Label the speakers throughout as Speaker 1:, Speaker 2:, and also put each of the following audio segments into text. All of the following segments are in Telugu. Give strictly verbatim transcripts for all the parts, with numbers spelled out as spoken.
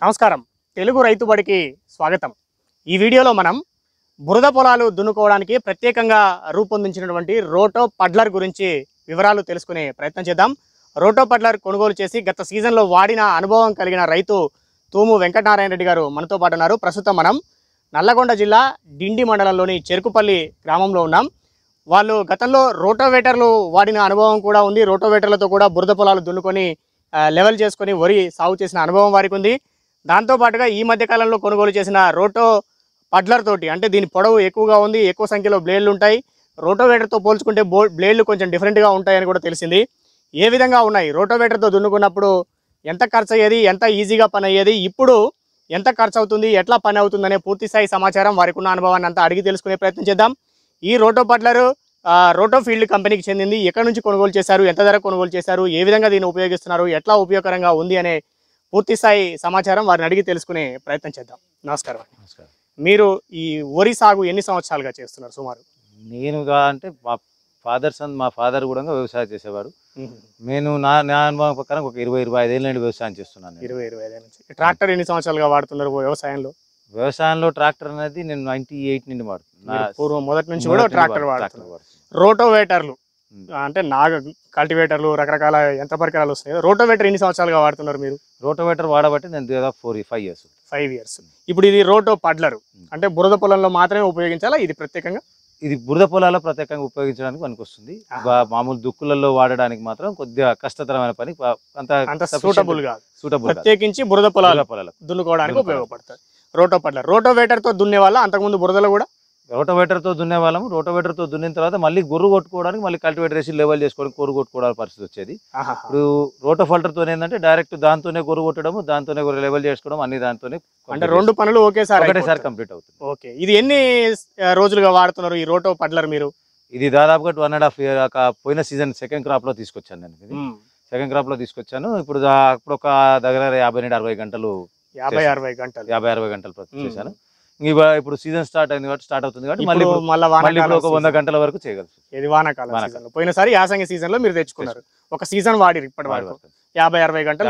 Speaker 1: నమస్కారం తెలుగు రైతు బడికి స్వాగతం। ఈ వీడియోలో మనం బురద పొలాలు దున్నుకోవడానికి ప్రత్యేకంగా రూపొందించినటువంటి రోటో పడ్లర్ గురించి వివరాలు తెలుసుకునే ప్రయత్నం చేద్దాం। రోటో పడ్లర్ కొనుగోలు చేసి గత సీజన్లో వాడిన అనుభవం కలిగిన రైతు తూము వెంకటనారాయణ రెడ్డి గారు మనతో పాటు ఉన్నారు। ప్రస్తుతం మనం నల్లగొండ జిల్లా డిండి మండలంలోని చెరుకుపల్లి గ్రామంలో ఉన్నాం। వాళ్ళు గతంలో రోటోవేటర్లు వాడిన అనుభవం కూడా ఉంది। రోటోవేటర్లతో కూడా బురద పొలాలు దున్నుకొని లెవెల్ చేసుకొని వరి సాగు చేసిన అనుభవం వారికి ఉంది। దాంతో పాటుగా ఈ మధ్య కాలంలో కొనుగోలు చేసిన రోటో పడ్లర్ తోటి అంటే దీని పొడవు ఎక్కువగా ఉంది, ఎక్కువ సంఖ్యలో బ్లేడ్లు ఉంటాయి। రోటోవేటర్తో పోల్చుకుంటే బో బ్లేడ్లు కొంచెం డిఫరెంట్గా ఉంటాయని కూడా తెలిసింది। ఏ విధంగా ఉన్నాయి రోటోవేటర్తో దున్నుకున్నప్పుడు ఎంత ఖర్చు అయ్యేది, ఎంత ఈజీగా పని అయ్యేది, ఇప్పుడు ఎంత ఖర్చు అవుతుంది, ఎట్లా పని అవుతుందనే పూర్తి స్థాయి సమాచారం వారికి ఉన్న అనుభవాన్ని అంతా అడిగి తెలుసుకునే ప్రయత్నం చేద్దాం। ఈ రోటో పడ్లర్ రోటో ఫీల్డ్ కంపెనీకి చెందింది। ఎక్కడి నుంచి కొనుగోలు చేశారు, ఎంత ధర కొనుగోలు చేశారు, ఏ విధంగా దీన్ని ఉపయోగిస్తున్నారు, ఎట్లా ఉపయోగకరంగా ఉంది అనే పూర్తి స్థాయి సమాచారం వారిని అడిగి తెలుసుకునే ప్రయత్నం చేద్దాం। నమస్కారం।
Speaker 2: నమస్కారం।
Speaker 1: మీరు ఈ వరి సాగు ఎన్ని సంవత్సరాలుగా చేస్తున్నారు సుమారు?
Speaker 2: నేనుగా అంటే మా ఫాదర్ సన్ మా ఫాదర్ కూడా వ్యవసాయం చేసేవాడు। నేను నా నా అనుభవం ప్రకారం ఒక ఇరవై ఇరవై ఐదేళ్ళ నుండి వ్యవసాయం చేస్తున్నాను।
Speaker 1: ఇరవై ఇరవై ఐదు నుంచి ట్రాక్టర్ ఎన్ని సంవత్సరాలుగా వాడుతున్నారు వ్యవసాయంలో?
Speaker 2: వ్యవసాయంలో ట్రాక్టర్ అనేది నేను నైన్టీ ఎయిట్ నుండి వాడుతున్నాను।
Speaker 1: పూర్వం మొదటి నుంచి కూడా ట్రాక్టర్ వాడుతున్నారు। రోటోవేటర్లు అంటే నాగ కల్టివేటర్లు రకరకాల యంత్ర పరికరాలు వస్తున్నాయి। రోటోవేటర్ ఎన్ని సంవత్సరాలుగా వాడుతున్నారు మీరు?
Speaker 2: రోటోవేటర్ వాడబట్టి నేను దాదాపు four five years
Speaker 1: five years ఇప్పుడు ఇది రోటో పడ్లర్ అంటే బురద పొలంలో మాత్రమే ఉపయోగించాలా? ఇది ప్రత్యేకంగా
Speaker 2: ఇది బురద పొలాల్లో ప్రత్యేకంగా ఉపయోగించడానికి పనికొస్తుంది। మామూలు దుక్కులలో వాడడానికి మాత్రం కొద్దిగా కష్టతరమైన పని, అంత
Speaker 1: అంత సూటబుల్ కాదు।
Speaker 2: సూటబుల్
Speaker 1: ప్రత్యేకించి బురద పొలాల పొలాలకు దున్నుకోవడానికి ఉపయోగపడుతుంది రోటో పడ్లర్। రోటోవేటర్ తో దున్నే వాళ్ళ అంతకుముందు బురదలో కూడా
Speaker 2: రోటోవేటర్ తో దున్నే వాళ్ళము। రోటోవేటర్ తో దున్నిన తర్వాత మళ్ళీ గొర్రు కొట్టుకోవడానికి మళ్ళీ కల్టివేటర్ వేసి లెవెల్ చేసుకోవడానికి గొర్రు కొట్టుకోవడానికి పరిస్థితి వచ్చేది। ఇప్పుడు రోటో ఫల్టర్ తో ఏంటంటే డైరెక్ట్ దాంతోనే గొర్రు కొట్టడము, దాంతోనే గొర్రె లెవెల్ చేసుకోవడం, అన్ని దాంతోనే అంటే
Speaker 1: రెండు పనులు ఒకేసారి
Speaker 2: ఒకటేసారి కంప్లీట్ అవుతుంది।
Speaker 1: ఓకే, ఇది ఎన్ని రోజులుగా వాడుతున్నారు ఈ రోటో పడ్లర్ మీరు?
Speaker 2: ఇది దాదాపుగా వన్ అండ్ హాఫ్ ఇయర్ పోయిన సీజన్ సెకండ్ క్రాప్ లో తీసుకొచ్చాను నేను। ఇది సెకండ్ క్రాప్ లో తీసుకొచ్చాను। ఇప్పుడు ఇప్పుడు ఒక దగ్గర యాభై నుండి అరవై గంటలు
Speaker 1: యాభై అరవై గంటలు
Speaker 2: యాభై అరవై గంటలు చేశాను। ఇప్పుడు సీజన్ స్టార్ట్ అయింది కాబట్టి స్టార్ట్ అవుతుంది కాబట్టి మళ్ళీ మళ్ళీ ఒక వంద గంటల వరకు చేయగలరు।
Speaker 1: ఇది వానాకాలం పోయినసారి యాసంగి సీజన్ లో మీరు తెచ్చుకున్నారు, ఒక సీజన్ వాడిరు ఇప్పటి వరకు యాభై అరవై గంటలు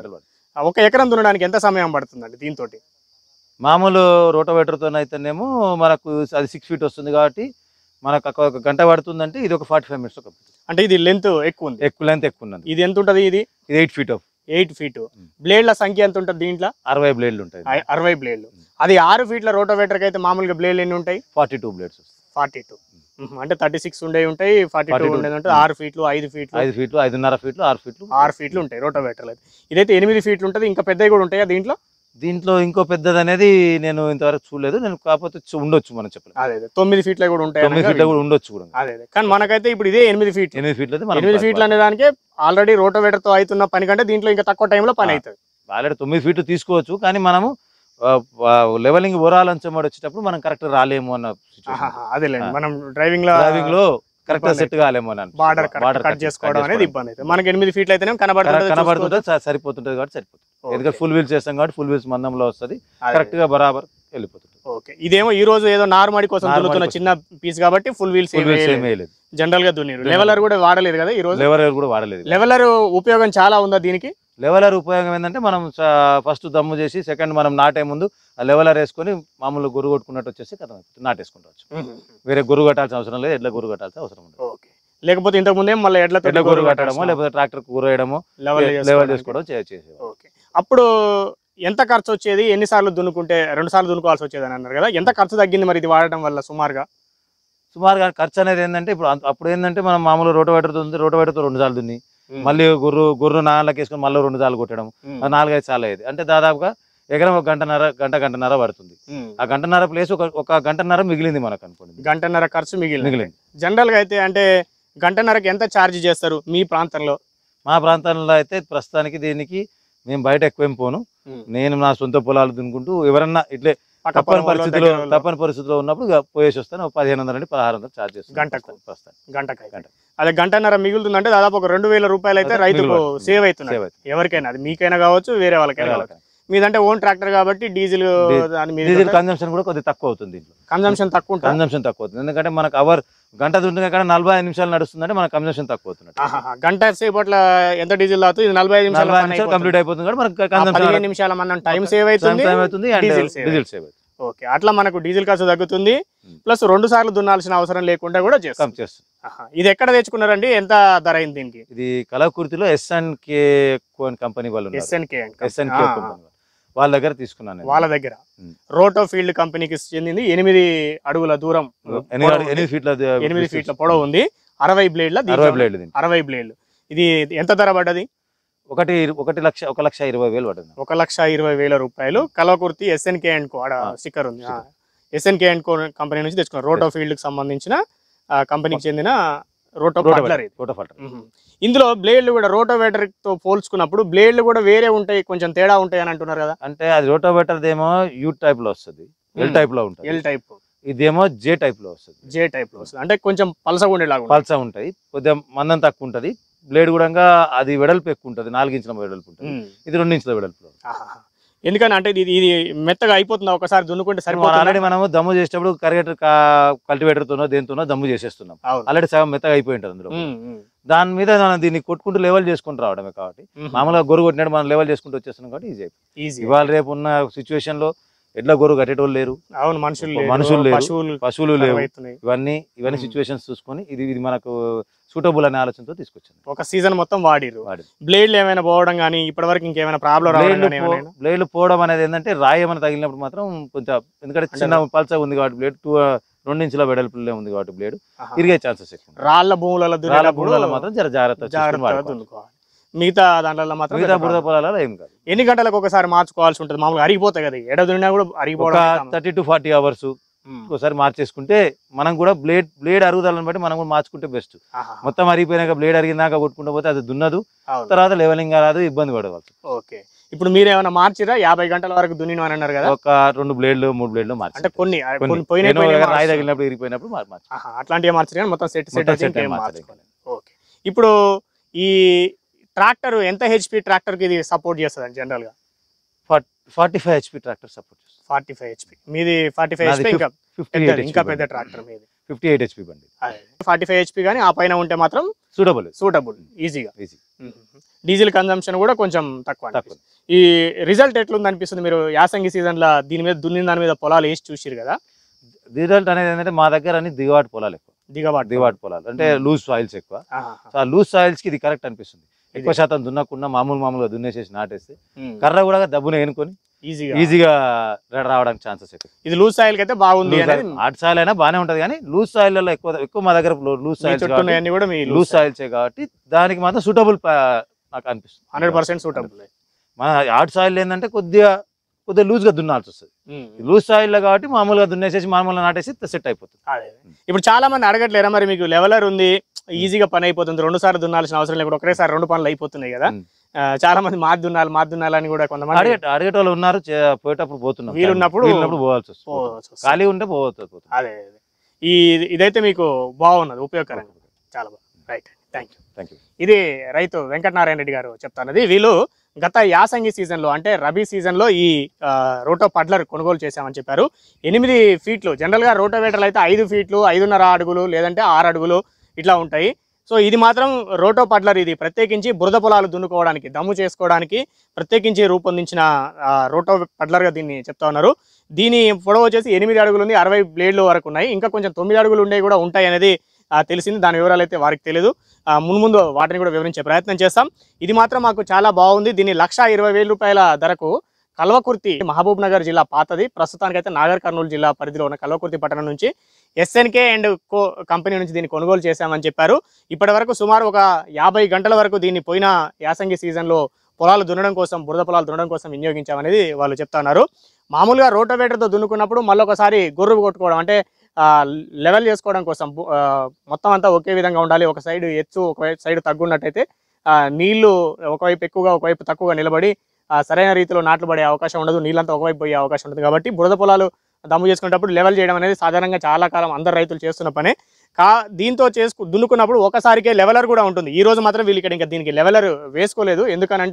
Speaker 1: ఒక ఎకరం దున్నడానికి ఎంత సమయం పడుతుందండి దీంతో?
Speaker 2: మామూలు రోటోవేటర్ తో అయితేనేమో మనకు అది సిక్స్ ఫీట్ వస్తుంది కాబట్టి మనకు ఒక గంట పడుతుందంటే ఇది ఒక ఫార్టీ ఫైవ్ మినిట్స్
Speaker 1: అంటే ఇది లెంత్ ఎక్కువ ఉంది,
Speaker 2: ఎక్కువ లెంత్ ఎక్కువ ఉన్నది।
Speaker 1: ఇది ఎంత ఉంటుంది? ఇది
Speaker 2: ఇది ఎయిట్ ఫీట్
Speaker 1: ఎయిట్ ఫీట్ బ్లేడ్ల సంఖ్య ఎంత ఉంటుంది దీంట్లో?
Speaker 2: అరవై బ్లేడ్లు ఉంటాయి।
Speaker 1: అరవై బ్లేడ్లు అది ఆరు ఫీట్ల రోటోవేటర్ అయితే మామూలుగా బ్లేడ్లు ఎన్ని ఉంటాయి?
Speaker 2: Forty two blades
Speaker 1: forty two అంటే థర్టీ సిక్స్ ఉండే ఉంటాయి, ఫార్టీ టూ ఉండేది ఉంటుంది। ఆరు ఫీట్లు ఐదు ఫీట్లు
Speaker 2: ఐదు ఫీట్లు ఐదున్నర ఫీట్లు ఆరు ఫీట్లు
Speaker 1: ఆరు ఫీట్లు ఉంటాయి రోటోవేటర్లు అయితే। ఇదైతే ఎనిమిది ఫీట్లు ఉంటుంది, ఇంకా పెద్దవి కూడా ఉంటాయా దీంట్లో?
Speaker 2: దీంట్లో ఇంకో పెద్దది అనేది నేను ఇంతవరకు చూడలేదు, నేను కాకపోతే ఉండొచ్చు మనం చెప్పలేదు।
Speaker 1: అదే తొమ్మిది ఫీట్లు కూడా ఉంటాయి,
Speaker 2: తొమ్మిది ఫీట్లు కూడా ఉండొచ్చు కూడా।
Speaker 1: అదే కానీ మనకైతే ఇప్పుడు ఇదే ఎనిమిది ఫీట్లు
Speaker 2: ఎనిమిది ఫీట్లు
Speaker 1: ఎనిమిది ఫీట్లు అనే దానికి ఆల్రెడీ రోటోవేటర్ తో అవుతున్న పని కంటే దీంట్లో ఇంకా తక్కువ టైంలో పని అవుతుంది।
Speaker 2: ఆల్రెడీ తొమ్మిది ఫీట్లు తీసుకోవచ్చు, కానీ మనము లెవెలింగ్ ఓరాలంచమడి వచ్చేటప్పుడు మనం కరెక్ట్ రాలేము అన్న సిచువేషన్।
Speaker 1: అదేలేండి, మనం డ్రైవింగ్ లో
Speaker 2: డ్రైవింగ్ లో కరెక్ట్ సెట్ కాలేమో అని
Speaker 1: బార్డర్ బార్డర్ కట్ చేసుకోవడం అనేది ఇబ్బంది అయితే మనకి ఎనిమిది ఫీట్లు అయితేనే కనబడుతుంది
Speaker 2: కనబడుతుంటే సరిపోతుంటది కాబట్టి సరిపోతుంది। ఎందుకంటే ఫుల్ వీల్స్ చేస్తాం కాబట్టి ఫుల్ వీల్స్ మందంలో వస్తుంది, కరెక్ట్ గా బరాబర్ వెళ్ళిపోతుంది।
Speaker 1: ఓకే, ఇదేమో ఈ రోజు ఏదో నార్మడి కోసం దున్నుతున్న చిన్న పీస్ కాబట్టి ఫుల్ వీల్స్ జనరల్ గా దున్నారు, లెవెలర్ కూడా వాడలేదు కదా ఈ రోజు?
Speaker 2: లెవెలర్ కూడా వాడలేదు।
Speaker 1: లెవెలర్ ఉపయోగం చాలా ఉందా దీనికి?
Speaker 2: లెవెలర్ ఉపయోగం ఏంటంటే మనం ఫస్ట్ దమ్ము చేసి సెకండ్ మనం నాటే ముందు ఆ లెవెలర్ వేసుకొని మామూలు గొర్రు కొట్టుకున్నట్టు వచ్చేసి కదా నాటేసుకుంటావచ్చు। వేరే గొర్రు కట్టాల్సిన అవసరం లేదు, ఎడ్ల గొర్రు కట్టాల్సిన అవసరం ఉండదు।
Speaker 1: లేకపోతే ఇంతకు ముందే మళ్ళీ ఎడ్ల
Speaker 2: ఎడ్ల గొర్రు కట్టడమో లేకపోతే ట్రాక్టర్ కూర వేయడమో లెవెల్ చేసుకోవడం చేసేది।
Speaker 1: ఓకే, అప్పుడు ఎంత ఖర్చు వచ్చేది, ఎన్నిసార్లు దున్నుకుంటే? రెండు సార్లు దున్నుకోవాల్సి వచ్చేది అని అన్నారు కదా, ఎంత ఖర్చు తగ్గింది మరి ఇది వాడటం వల్ల సుమారుగా?
Speaker 2: సుమారుగా ఖర్చు అనేది ఏంటంటే ఇప్పుడు అప్పుడు ఏంటంటే మనం మామూలు రోటోవేటర్ దున్ని రోటోవేటర్తో రెండు సార్లు దున్ని మళ్ళీ గొర్రు గొర్రు నాలుగు వేసుకొని మళ్ళీ రెండు సార్లు కొట్టడం, నాలుగైదు సార్లు అయ్యేది। అంటే దాదాపుగా ఎకరం ఒక గంటన్నర గంట గంటన్నర పడుతుంది। ఆ గంటన్నర ప్లేస్ ఒక ఒక గంటన్నర మిగిలింది మనకు అనుకోండి,
Speaker 1: గంటన్నర ఖర్చు మిగిలింది
Speaker 2: మిగిలింది
Speaker 1: జనరల్ గా అయితే అంటే గంటన్నరకి ఎంత ఛార్జ్ చేస్తారు మీ ప్రాంతంలో?
Speaker 2: మా ప్రాంతంలో అయితే ప్రస్తుతానికి దీనికి మేము బయట ఎక్కువేం పోను, నేను నా సొంత పొలాలు దున్నుకుంటూ ఎవరన్నా ఇట్లే తప్పని పరిస్థితిలో తప్పని పరిస్థితిలో ఉన్నప్పుడు పోయేసి వస్తాను, పదిహేను వందల నుండి పదహారు వందలు ఛార్జ్ చేస్తాను
Speaker 1: గంటకు గంటకి గంట అదే గంటన్నర మిగులుతుంది అంటే దాదాపు ఒక రెండు వేల రూపాయలు అయితే రైతుకు సేవ్ అవుతుంది ఎవరికైనా, అది మీకైనా కావచ్చు వేరే వాళ్ళకైనా కావచ్చు। మీదంటే ఓన్ ట్రాక్టర్ కాబట్టి డీజిల్
Speaker 2: డీజిల్ కన్జంప్షన్ కూడా కొద్దిగా తక్కువ అవుతుంది.
Speaker 1: కన్జంప్షన్ తక్కువ ఉంటుంది
Speaker 2: కన్జంప్షన్ తక్కువ అవుతుంది ఎందుకంటే మనకు అవర్ గంట దున్నుగా కానీ నలభై ఐదు నిమిషాలు నడుస్తుందంటే మన కన్జంప్షన్ తక్కువ అవుతుంది.
Speaker 1: గంట సేపు అట్లా ఎంత డీజిల్ తాగుతుంది? నలభై ఐదు నిమిషాలు
Speaker 2: కంప్లీట్ అయిపోతుంది కాబట్టి మనకు కన్జంప్షన్
Speaker 1: నిమిషాల మనం టైం సేవ్ అవుతుంది,
Speaker 2: టైం అవుతుంది అండ్ డీజిల్ సేవ్ అవుతుంది.
Speaker 1: ఓకే, అట్లా మనకు డీజిల్ ఖర్చు తగ్గుతుంది, ప్లస్ రెండు సార్లు దున్నాల్సిన అవసరం లేకుండా కూడా చేస్తాం. ఇది ఎక్కడ తెచ్చుకున్నారండి? ఎంత ధర అయింది దీనికి?
Speaker 2: ఇది కలవకుర్తిలో ఎస్ఎన్కే కంపెనీ వాళ్ళు
Speaker 1: ఎస్ఎన్కే
Speaker 2: ఎస్ఎన్కే కంపెనీ వాళ్ళ దగ్గర తీసుకున్నాను.
Speaker 1: వాళ్ళ దగ్గర రోటో ఫీల్డ్ కంపెనీకి చెందింది. ఎనిమిది అడుగుల దూరం,
Speaker 2: ఎనిమిది ఫీట్ల
Speaker 1: ఎనిమిది ఫీట్ల పొడవు ఉంది, అరవై బ్లేడ్ల
Speaker 2: అరవై బ్లేడ్లు
Speaker 1: అరవై బ్లేడ్లు. ఇది ఎంత ధర పడ్డది?
Speaker 2: ఒకటి ఒకటి లక్ష ఒక లక్ష ఇరవై వేలు పడుతుంది.
Speaker 1: ఒక లక్ష ఇరవై వేల రూపాయలు. కలవకుర్తి ఎస్ఎన్కే అండ్ కో ఆడ స్టిక్కర్ ఉంది, ఎస్ఎన్కే అండ్ కో కంపెనీ నుంచి తెచ్చుకున్నారు. రోటో ఫీల్డ్ కి సంబంధించిన కంపెనీకి చెందిన రోటో పడ్లర్.
Speaker 2: రోటో పడ్లర్.
Speaker 1: ఇందులో బ్లేడ్లు కూడా రోటోవేటర్ తో పోల్చుకున్నప్పుడు బ్లేడ్లు కూడా వేరే ఉంటాయి, కొంచెం తేడా ఉంటాయి అని అంటున్నారు కదా?
Speaker 2: అంటే అది రోటోవేటర్ ఏమో యూ టైప్ లో వస్తుంది, ఎల్ టైప్ లో ఉంటుంది.
Speaker 1: L type.
Speaker 2: ఇదేమో జే టైప్ లో వస్తుంది.
Speaker 1: జే టైప్ లో వస్తుంది, అంటే కొంచెం పలసగా ఉండేలాగా.
Speaker 2: పలసగా ఉంటాయి, కొద్దిగా మందం తక్కువ ఉంటది. బ్లేడ్ కూడా అది వెడల్పు ఎక్కువ ఉంటుంది, నాలుగు ఇంచుల వెడల్పు ఉంటుంది. ఇది రెండు ఇంచుల వెడల్పు.
Speaker 1: ఎందుకని అంటే ఇది ఇది మెత్తగా అయిపోతుంది ఒకసారి దున్నుకుంటే సరిపోతుంది.
Speaker 2: ఆల్రెడీ మనము దమ్ము చేసేటప్పుడు కరిగేటర్ కల్టివేటర్ తోనో దేనితోనో దమ్ము చేసేస్తున్నాం, ఆల్రెడీ సగం మెత్తగా అయిపోయి ఉంటుంది అందులో. దాని మీద మనం దీన్ని కొట్టుకుంటూ లెవెల్ చేసుకుంటూ రావడమే కాబట్టి మామూలుగా గొర్రు కొట్టినట్టు మనం లెవెల్ చేసుకుంటూ వచ్చేస్తున్నాం కాబట్టి ఈజీ అయిపోయింది. ఇవాళ రేపు ఉన్న సిచ్యువేషన్ లో ఎడ్ల గొర్రు కట్టేటోళ్ళు లేరు,
Speaker 1: అవును, మనుషులు
Speaker 2: మనుషులు లేరు, పశువులు లేవు. ఇవన్నీ ఇవన్నీ సిచ్యువేషన్స్ చూసుకొని ఇది ఇది మనకు సూటబుల్ అనే ఆలోచనతో తీసుకొచ్చింది.
Speaker 1: ఒక సీజన్ మొత్తం వాడిరు. బ్లేడ్లు ఏమైనా పోవడం కానీ ఇప్పటి వరకు ఇంకేమైనా ప్రాబ్లం రావడం?
Speaker 2: బ్లేడ్లు పోవడం అనేది ఏంటంటే రాయి ఏమైనా తగిలినప్పుడు మాత్రం కొంచెం, ఎందుకంటే చిన్న పల్చగా ఉంది కాబట్టి బ్లేడ్ టూ రెండు ఇంచుల వెడల్పులే ఉంది కాబట్టి బ్లేడ్ ఇరిగే ఛాన్సెస్ ఎక్కువ.
Speaker 1: రాళ్ళ భూములలో
Speaker 2: భూములలో మాత్రం జర జాగ్రత్త
Speaker 1: జాగ్రత్త. మిగతా దాంట్లో మాత్రం
Speaker 2: మిగతా బురద పొలాలలో ఏం కాదు.
Speaker 1: ఎన్ని గంటలకు ఒకసారి మార్చుకోవాల్సి ఉంటుంది? మామూలుగా అరిగిపోతాయి కదా, ఎడ దున్నా కూడా అరిగిపోవడం.
Speaker 2: థర్టీ టు ఫార్టీ అవర్స్ ఒకసారి మార్చేసుకుంటే మనం కూడా బ్లేడ్ బ్లేడ్ అరుగుదలని బట్టి మనం కూడా మార్చుకుంటే బెస్ట్. మొత్తం అరిగిపోయినాక బ్లేడ్ అరిగినాక కొట్టుకుంటూ పోతే అది దున్నదు, తర్వాత లెవెలింగ్ రాదు, ఇబ్బంది పడవచ్చు.
Speaker 1: ఓకే, ఇప్పుడు మీరు ఏమైనా మార్చిరా? యాభై గంటల వరకు దున్నిను అని అన్నారు కదా,
Speaker 2: ఒక రెండు బ్లేడ్లు మూడు బ్లేడ్లు మార్చి, అంటే
Speaker 1: కొన్ని
Speaker 2: రాయి తగిలినప్పుడు ఇరిగిపోయినప్పుడు మార్చి
Speaker 1: అట్లాంటివి మార్చి మొత్తం సెట్ సెట్ మార్చుకోవాలి. ఓకే, ఇప్పుడు ఈ ట్రాక్టర్ ఎంత హెచ్పి ట్రాక్టర్ కి ఇది సపోర్ట్ చేస్తుంది జనరల్ గా?
Speaker 2: Forty five HP tractor support చేస్తుంది.
Speaker 1: ఫార్టీ ఫైవ్ హెచ్పి మీది? ఫార్టీ ఫైవ్ హెచ్పి ఇంకా ఇంకా పెద్ద ట్రాక్టర్ మీది
Speaker 2: ఫిఫ్టీ ఎయిట్ హెచ్పి బండి.
Speaker 1: ఫార్టీ ఫైవ్ హెచ్పి కానీ ఆ పైన ఉంటే మాత్రం సూటబుల్ సూటబుల్ ఈజీగా. ఈజీ. డీజిల్ కన్జంప్షన్ కూడా కొంచెం తక్కువ. ఈ రిజల్ట్ ఎట్లుంది అనిపిస్తుంది? మీరు యాసంగి సీజన్ లో దీని మీద దున్నిన దాని మీద పొలాలు వేసి చూసిరు కదా,
Speaker 2: రిజల్ట్ అనేది ఏంటంటే మా దగ్గర అన్ని దిగవాటి పొలాలు ఎక్కువ.
Speaker 1: దిగవాటి
Speaker 2: దిగవాటి పొలాలు అంటే లూజ్ సాయిల్స్ ఎక్కువ. సో ఆ లూజ్ సాయిల్స్ కి ఇది కరెక్ట్ అనిపిస్తుంది. ఎక్కువ శాతం దున్నకుండా మామూలు మామూలుగా దున్నేసేసి నాటేస్తే కర్ర కూడా దబ్బున ఏనుకొని ఈజీగా రావడానికి ఛాన్సెస్ ఎక్కువ.
Speaker 1: ఇది లూజ్ సాయిల్ అయితే బాగుంది.
Speaker 2: హార్డ్ సాయిల్ అయినా బాగానే ఉంటది కానీ లూజ్ సాయిల్ లో ఎక్కువ ఎక్కువ మా దగ్గర లూజ్ సాయిల్స్ లూజ్ సాయిల్స్ కాబట్టి దానికి మాత్రం సూటబుల్ నాకు అనిపిస్తుంది.
Speaker 1: Hundred percent suitable.
Speaker 2: మన హార్డ్ సాయిల్ ఏంటంటే కొద్దిగా కొద్దిగా లూజ్ గా దున్నాల్సి వస్తుంది. లూజ్ సాయిల్ లో కాబట్టి మామూలుగా దున్నేసేసి మామూలుగా నాటేసి సెట్ అయిపోతుంది.
Speaker 1: ఇప్పుడు చాలా మంది అడగట్లేరా మరి మీకు లెవెలర్ ఉంది ఈజీగా పని అయిపోతుంది, రెండు సార్లు దున్నాల్సిన అవసరం లేకుండా ఒకేసారి రెండు పనులు అయిపోతున్నాయి కదా, చాలా మంది మాది దున్నాలి మాది దున్నాలని కూడా కొంతమంది
Speaker 2: అడిగేటోళ్ళు ఉన్నారు. పోయేటప్పుడు పోతున్నాం,
Speaker 1: వీలున్నప్పుడు
Speaker 2: పోవాల్సి వస్తుంది, ఖాళీ ఉంటే పోవచ్చు.
Speaker 1: అదే ఈ ఇదైతే మీకు బాగున్నది, ఉపయోగకరంగా చాలా బాగుంది. Right, thank you thank you ఇది రైతు వెంకటనారాయణ రెడ్డి గారు చెప్తానది. వీళ్ళు గత యాసంగి సీజన్లో అంటే రబీ సీజన్లో ఈ రోటో పడ్లర్ కొనుగోలు చేశామని చెప్పారు. ఎనిమిది ఫీట్లు జనరల్గా రోటోవేటర్లు అయితే ఐదు ఫీట్లు ఐదున్నర అడుగులు లేదంటే ఆరు అడుగులు ఇట్లా ఉంటాయి. సో ఇది మాత్రం రోటో పడ్లర్, ఇది ప్రత్యేకించి బురద పొలాలు దున్నుకోవడానికి దమ్ము చేసుకోవడానికి ప్రత్యేకించి రూపొందించిన రోటో పడ్లర్గా దీన్ని చెప్తా ఉన్నారు. దీని పొడవు వచ్చేసి ఎనిమిది అడుగులు ఉంది, అరవై బ్లేడ్లు వరకు ఉన్నాయి, ఇంకా కొంచెం తొమ్మిది అడుగులు ఉండే కూడా ఉంటాయి అనేది తెలిసింది. దాని వివరాలు అయితే వారికి తెలియదు, ముందు ముందు వాటిని కూడా వివరించే ప్రయత్నం చేస్తాం. ఇది మాత్రం మాకు చాలా బాగుంది. దీన్ని లక్ష ఇరవై వేల రూపాయల ధరకు కల్వకుర్తి మహబూబ్ నగర్ జిల్లా పాతది, ప్రస్తుతానికైతే నాగర్ కర్నూలు జిల్లా పరిధిలో ఉన్న కల్వకుర్తి పట్టణం నుంచి ఎస్ఎన్కే అండ్ కో కంపెనీ నుంచి దీన్ని కొనుగోలు చేశామని చెప్పారు. ఇప్పటి వరకు సుమారు ఒక యాభై గంటల వరకు దీన్ని పోయిన యాసంగి సీజన్లో పొలాలు దున్నడం కోసం బురద పొలాలు దున్నడం కోసం వినియోగించామనేది వాళ్ళు చెప్తున్నారు. మామూలుగా రోటోవేటర్తో దున్నుకున్నప్పుడు మళ్ళీ ఒకసారి గొర్రు కొట్టుకోవడం అంటే లెవెల్ చేసుకోవడం కోసం మొత్తం అంతా ఒకే విధంగా ఉండాలి, ఒక సైడ్ ఎత్తు ఒక సైడ్ తగ్గున్నట్టయితే నీళ్లు ఒకవైపు ఎక్కువగా ఒకవైపు తక్కువగా నిలబడి సరైన రీతిలో నాట్లు పడే అవకాశం ఉండదు, నీళ్ళంతా ఒకవైపు పోయే అవకాశం ఉంటుంది. కాబట్టి బురద పొలాలు దమ్ము చేసుకునేటప్పుడు లెవెల్ చేయడం అనేది సాధారణంగా చాలా కాలం అందరు రైతులు చేస్తున్న పనే. కా దీంతో చేసుకు దున్నుకున్నప్పుడు ఒకసారికే లెవెలర్ కూడా ఉంటుంది. ఈ రోజు మాత్రం వీళ్ళు ఇక్కడ ఇంకా దీనికి లెవెలర్ వేసుకోలేదు, ఎందుకనంటే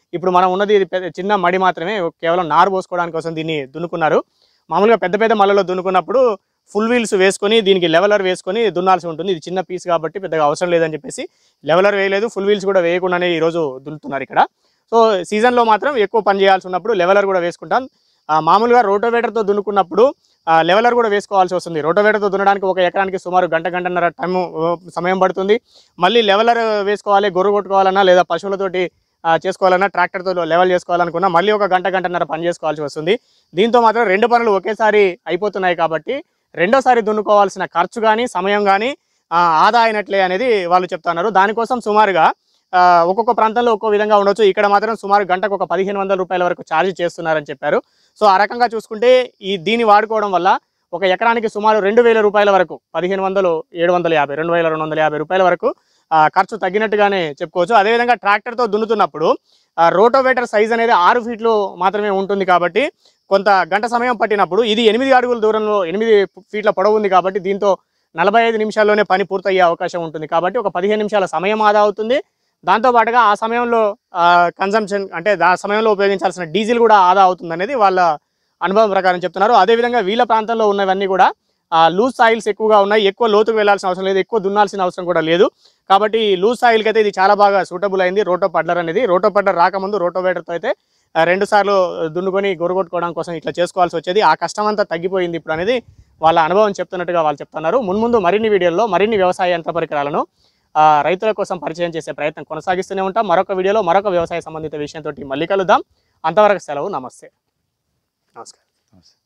Speaker 1: ఇప్పుడు మనం ఉన్నది ఇది పెద్ద చిన్న మడి మాత్రమే, కేవలం నారు పోసుకోవడానికి కోసం దీన్ని దున్నుకున్నారు. మామూలుగా పెద్ద పెద్ద మళ్ళలో దున్నుకున్నప్పుడు ఫుల్ వీల్స్ వేసుకొని దీనికి లెవెలర్ వేసుకొని దున్నాల్సి ఉంటుంది. ఇది చిన్న పీస్ కాబట్టి పెద్దగా అవసరం లేదని చెప్పేసి లెవెలర్ వేయలేదు, ఫుల్ వీల్స్ కూడా వేయకుండానే ఈరోజు దున్నుతున్నారు ఇక్కడ. సో సీజన్లో మాత్రం ఎక్కువ పని చేయాల్సి ఉన్నప్పుడు లెవెలర్ కూడా వేసుకుంటాం. మామూలుగా రోటోవేటర్తో దున్నుకున్నప్పుడు లెవెలర్ కూడా వేసుకోవాల్సి వస్తుంది. రోటోవేటర్తో దున్నడానికి ఒక ఎకరానికి సుమారు గంట గంటన్నర టైం సమయం పడుతుంది. మళ్ళీ లెవెలర్ వేసుకోవాలి, గొర్రు కొట్టుకోవాలన్నా లేదా పశువులతోటి చేసుకోవాలన్నా, ట్రాక్టర్తో లెవెల్ చేసుకోవాలనుకున్నా మళ్ళీ ఒక గంట గంటన్నర పని చేసుకోవాల్సి వస్తుంది. దీంతో మాత్రం రెండు పనులు ఒకేసారి అయిపోతున్నాయి కాబట్టి రెండోసారి దున్నుకోవాల్సిన ఖర్చు కానీ సమయం కానీ ఆదా అయినట్లే అనేది వాళ్ళు చెప్తున్నారు. దానికోసం సుమారుగా ఒక్కొక్క ప్రాంతంలో ఒక్కో విధంగా ఉండొచ్చు. ఇక్కడ మాత్రం సుమారు గంటకు ఒక పదిహేను వందల రూపాయల వరకు ఛార్జ్ చేస్తున్నారని చెప్పారు. సో ఆ రకంగా చూసుకుంటే ఈ దీన్ని వాడుకోవడం వల్ల ఒక ఎకరానికి సుమారు రెండు వేల రూపాయల వరకు, పదిహేను వందలు ఏడు వందల యాభై రెండు వేల రెండు వందల యాభై రూపాయల వరకు ఖర్చు తగ్గినట్టుగానే చెప్పుకోవచ్చు. అదేవిధంగా ట్రాక్టర్తో దున్నుతున్నప్పుడు రోటోవేటర్ సైజ్ అనేది ఆరు ఫీట్లు మాత్రమే ఉంటుంది కాబట్టి కొంత గంట సమయం పట్టినప్పుడు ఇది ఎనిమిది అడుగుల దూరంలో ఎనిమిది ఫీట్ల పొడవు ఉంది కాబట్టి దీంతో నలభై ఐదు నిమిషాల్లోనే పని పూర్తయ్యే అవకాశం ఉంటుంది. కాబట్టి ఒక పదిహేను నిమిషాల సమయం ఆదా అవుతుంది. దాంతోపాటుగా ఆ సమయంలో కన్సంప్షన్ అంటే ఆ సమయంలో ఉపయోగించాల్సిన డీజిల్ కూడా ఆదా అవుతుంది అనేది వాళ్ళ అనుభవం ప్రకారం చెప్తున్నారు. అదేవిధంగా వీళ్ళ ప్రాంతంలో ఉన్నవన్నీ కూడా లూజ్ సాయిల్స్ ఎక్కువగా ఉన్నాయి, ఎక్కువ లోతుకు వెళ్లాల్సిన అవసరం లేదు, ఎక్కువ దున్నాల్సిన అవసరం కూడా లేదు. కాబట్టి లూజ్ సాయిల్కి అయితే ఇది చాలా బాగా సూటబుల్ అయింది రోటో పడ్లర్ అనేది. రోటో పడ్లర్ రాకముందు రోటోవేటర్తో అయితే రెండు సార్లు దున్నుకొని గొరగొట్టుకోవడం కోసం ఇట్లా చేసుకోవాల్సి వచ్చేది. ఆ కష్టం అంతా తగ్గిపోయింది ఇప్పుడు అనేది వాళ్ళ అనుభవం చెప్తున్నట్టుగా వాళ్ళు చెప్తున్నారు. మున్ముందు మరిన్ని వీడియోల్లో మరిన్ని వ్యవసాయ యంత్ర పరికరాలను రైతుల కోసం పరిచయం చేసే ప్రయత్నం కొనసాగిస్తూనే ఉంటాం. మరొక వీడియోలో మరొక వ్యవసాయ సంబంధిత విషయంతో మళ్ళీ కలుద్దాం. అంతవరకు సెలవు. నమస్తే. నమస్కారం.